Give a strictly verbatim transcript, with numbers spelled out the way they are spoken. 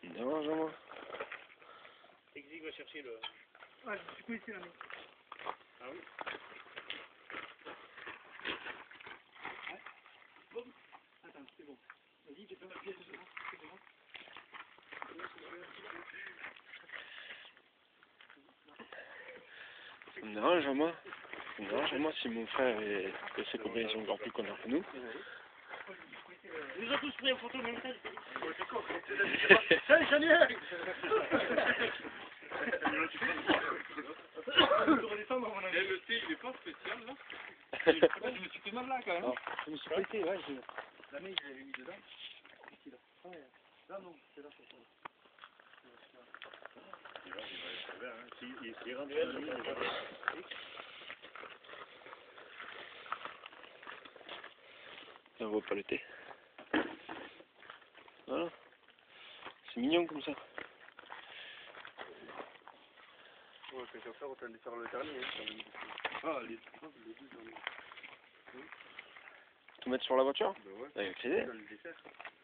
Non, Jean-Marc. Exig va chercher le... Ah, je suis pas ici, là, mec. Ah oui. Ouais. Bon. Attends, c'est bon. Vas-y, j'ai pas ma pièce dedans. C'est bon. Non, Jean-Marc. Non, Jean-Marc, si mon frère et, et ses copains sont encore plus connards que nous. Ils nous ont tous pris en photo, même ça. Salut, Samuel. Et le thé, il est pas spécial, là. Ouais, je me suis fait mal là, quand même. Je me suis pété, ouais. Je... La main, je l'avais mis dedans. Ici, là. Ouais. Là, non, c'est là, c'est ça. Il va, il va être sévère, hein. Si, il, il rentre dans le il va On voit pas le thé. Voilà. C'est mignon comme ça. Ouais, c'est comme ça, on t'a de faire le dernier, hein, quand même. Ah, les les deux derniers. Tout mettre sur la voiture? Ben ouais. Avec les clés. Dans le dessert.